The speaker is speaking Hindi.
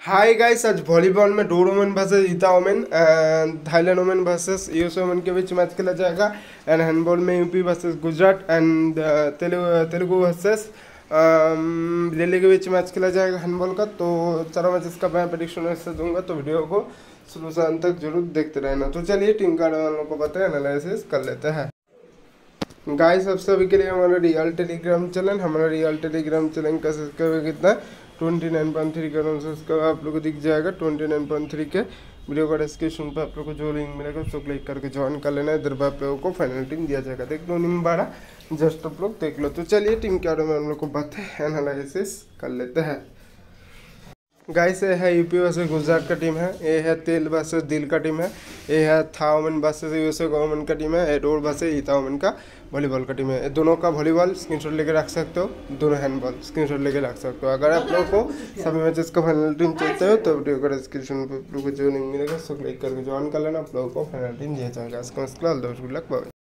हाय गाइस, आज वॉलीबॉल में डोर वोमेन वर्सेस ईता women and Thailand women versus US women के बीच मैच खेला जाएगा। एंड हैंडबॉल में UP versus Gujarat and Telugu versus Delhi के बीच मैच खेला जाएगा हैंडबॉल का। तो चारों मैचेस का मैं प्रेडिक्शन वैसे दूंगा, तो वीडियो को शुरू से अंत तक जरूर देखते रहना। तो चलिए टीम कार्ड वालों को बताए एनालिसिस कर लेते हैं। गाइस, सबसे अभी के लिए हमारा रियल टेलीग्राम चैनल का सब्सक्राइबर कितना है 29.3 करोड़ सब्सक्राइबर आप लोग को दिख जाएगा। 29.3 के वीडियो का डिस्क्रिप्शन पे आप लोग को जो लिंक मिलेगा उसको क्लिक करके ज्वाइन कर लेना है। इधर पे आप लोगों को फाइनल टीम दिया जाएगा, देख लो निम्बाड़ा, जस्ट आप लोग देख लो। तो चलिए टीम के बारे में हम लोग को बातें एनालिसिस कर लेते हैं। गाइस, ये है यूपी वर्सेस गुजरात का टीम है, ये है तेल वर्सेस दिल का टीम है, ये है था वोमेन वर्सेस यूएसए वोमेन का टीम है, ये डोर वर्सेस ईता वोमेन का वॉलीबॉल का टीम है। दोनों का वॉलीबॉल स्क्रीनशॉट लेके रख सकते हो, दोनों हैंडबॉल स्क्रीनशॉट लेके रख सकते हो। अगर आप लोगों को सभी मैचेस का फाइनल टीम चाहते हो तो वीडियो का डिस्क्रिप्शन पर आप लोगों को जो लिंक मिलेगा उसको क्लिक करके ज्वाइन कर लेना, आप लोगों को फाइनल टीम दिया जाएगा। इसका गुड लक, बाय।